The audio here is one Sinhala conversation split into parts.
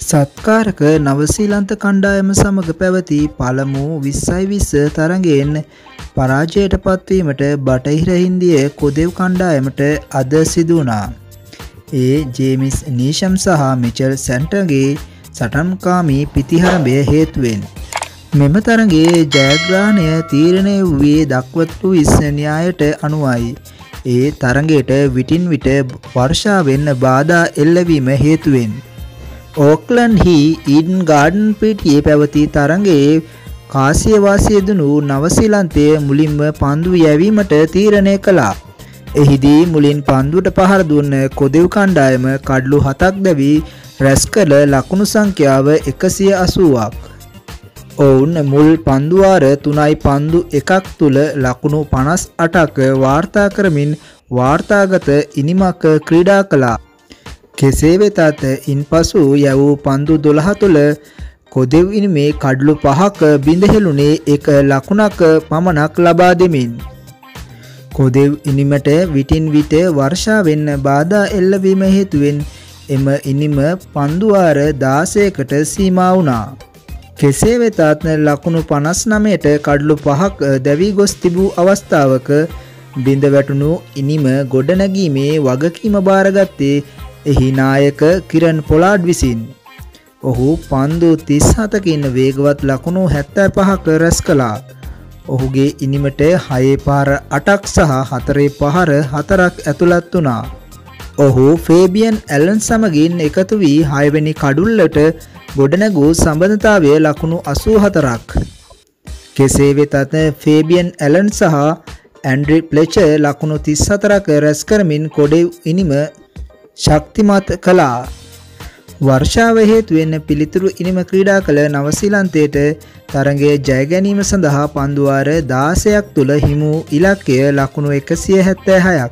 සත්කාරක නවසීලන්ත කණ්ඩායම සමග පැවති පළමු 2020 තරගයෙන් පරාජයට පත්වීමට බටහිර හින්දිය කොදෙව් කණ්ඩායමට අද සිදු වුණා. ඒ ජේමිස් නීෂම් සහ මිචෙල් සැන්ටර්ගේ සටන්කාමී පිතිහරඹය හේතුවෙන් මෙම තරගයේ ජයග්‍රහණය තීරණය වූයේ දක්වපු න්‍යායට අනුවයි. ඒ තරගයට විටින් විට වර්ෂාවෙන් බාධා එල්ලවීම හේතුවෙන් ඕක්ලන්ඩ් හි ඊඩන් ගාඩන් පිටියේ පැවති තරගයේ කාසිය වාසිය දුණු නවසීලන්තය මුලින්ම පන්දු යැවීමට තීරණය කළා. එහිදී මුලින් පන්දුවට පහර දුන්න කොදෙව් කණ්ඩායම කඩලු 7ක් දැවී රැස් කළ ලකුණු සංඛ්‍යාව 180ක්. ඔවුන් මුල් පන්දු වාර 3යි පන්දු එකක් තුල ලකුණු 58ක් වාර්තා කරමින් වාර්තාගත ඉනිමක් ක්‍රීඩා කළා. කෙසේ වෙතත් ඉන්පසු යවූ පන්දු 12 තුළ කොදෙව් ඉනිමේ කඩලු 5ක බිඳ හෙළුනේ 1 ලකුණක් පමණක් ලබා දෙමින් කොදෙව් ඉනිමට විටින් විට වර්ෂාවෙන් බාධා එල්ලවීම හේතුවෙන් එම ඉනිම පන්දු වාර 16කට සීමා වුණා. කෙසේ වෙතත් ලකුණු 59ට කඩලු 5ක් දැවී ගොස් තිබූ අවස්ථාවක බිඳ වැටුණු ඉනිම ගොඩනැගීමේ වගකීම බාරගත්තේ එහි නායක කිරන් පොලාඩ් විසින්. ඔහු පන්දු 37කින් වේගවත් ලකුණු 75ක රැස් කළා. ඔහුගේ ඉනිමට 6 පහර 8ක් සහ 4 පහර 4ක් ඇතුළත් වුණා. ඔහු ෆේබියන් ඇලන් සමගින් එකතු වී 6 වෙනි කඩුල්ලට ගොඩනැගූ සම්බන්ධතාවය ලකුණු 84ක්. කෙසේ වෙතත් ෆේබියන් ඇලන් සහ ඇන්ඩ්‍රි ප්ලෙචර් ලකුණු 34ක රැස් කරමින් කොදෙව් ඉනිම ශක්තිමත් කළා. වර්ෂාව හේතුවෙන් පිළිතුරු ඉනිම ක්‍රීඩා කළ නවසීලන්තයට තරගයේ ජය ගැනීම සඳහා පන්දු වාර 16ක් තුල හිමු ඉලක්කය ලකුණු 176ක්.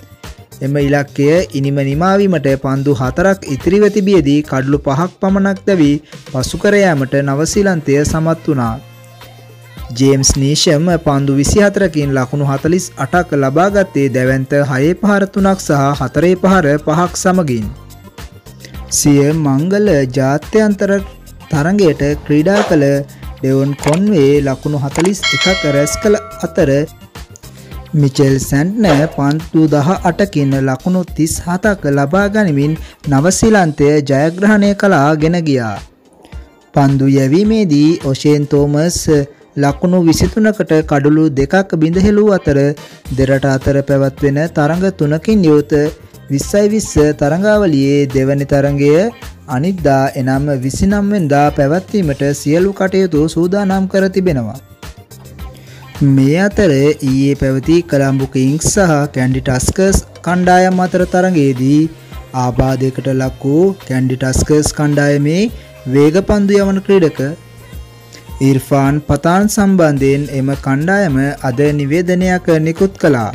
එම ඉලක්කය ඉනිම නිමාවීමට පන්දු 4ක් ඉතිරිව තිබියදී කඩලු 5ක් පමණක් දැවී පසු කර යාමට නවසීලන්තය සමත් වුණා. ජේම්ස් නීෂම් පන්දු 24කින් ලකුණු 48ක් ලබා ගත්තේ දැවැන්ත 6 පහර 3ක් සහ 4 පහර 5ක් සමගින්. සිය මංගල ජාත්‍යන්තර තරගයට ක්‍රීඩා කළ ඩෙවොන් කොන්වේ ලකුණු 41ක් රැස් කළ අතර මිචෙල් සැන්ට්නර් පන්දු 18කින් ලකුණු 37ක් ලබා ගනිමින් නවසීලන්තය ජයග්‍රහණය කළාගෙන ගියා. පන්දු යැවීමේදී ඔෂේන් තෝමස් ලකුණු 23කට කඩලු 2ක් බිඳ හෙළූ අතර දෙරට අතර පැවැත්වෙන තරඟ 3කින් යුත් 2020 තරඟාවලියේ දෙවැනි තරඟය අනිද්දා එනම් 29 වෙනිදා පැවැත්වීමට සියලු කටයුතු සූදානම් කර තිබෙනවා. මේ අතර ඊයේ පැවති කොලම්බෝ කිංග්ස් සහ කැන්ඩි ටස්කර්ස් කණ්ඩායම් අතර තරඟයේදී ආබාධයකට ලක් වූ කැන්ඩි ටස්කර්ස් කණ්ඩායමේ වේග පන්දු යවන ක්‍රීඩක ඉර්ෆාන් පතාන් සම්බන්ධයෙන් එම කණ්ඩායම අද නිවේදනයක් නිකුත් කළා.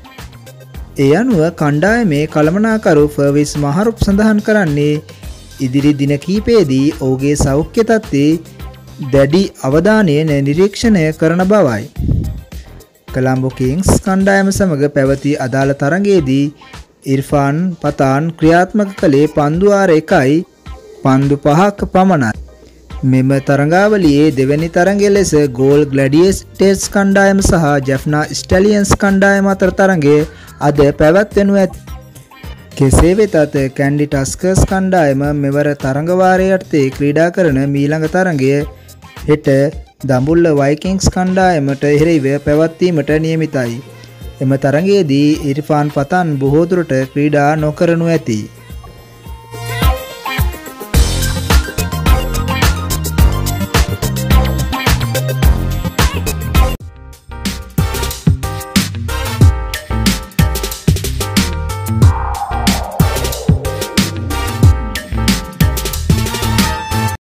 ඒ අනුව කණ්ඩායමේ කළමනාකරු ෆර්විස් මහරුප් සඳහන් කරන්නේ ඉදිරි දින කිහිපයේදී ඔහුගේ සෞඛ්‍ය තත්ත්වයේ දැඩි අවධානයෙන් නිරීක්ෂණය කරන බවයි. කොලම්බෝ කිංග්ස් කණ්ඩායම සමග පැවති අදාළ තරගයේදී ඉර්ෆාන් පතාන් ක්‍රියාත්මක කළේ පන්දු වාර 1යි පන්දු 5ක් පමණයි. මෙම තරඟාවලියේ දෙවැනි තරඟය ලෙස ගෝල් ග්ලැඩියේටර්ස් කණ්ඩායම සහ ජැෆ්නා ස්ටැලියන්ස් කණ්ඩායම අතර තරඟය අද පැවැත්වෙනු ඇත. කෙසේ වෙතත් කැන්ඩි ටස්කර්ස් කණ්ඩායම මෙවර තරඟ වාරයේ යටතේ ක්‍රීඩා කරන මීළඟ තරඟය හෙට දඹුල්ල වයිකින්ග්ස් කණ්ඩායමට එරෙහිව පැවැත්වීමට නියමිතයි. එම තරඟයේදී ඉර්ෆාන් පතාන් බොහෝ දුරට ක්‍රීඩා නොකරනු ඇති.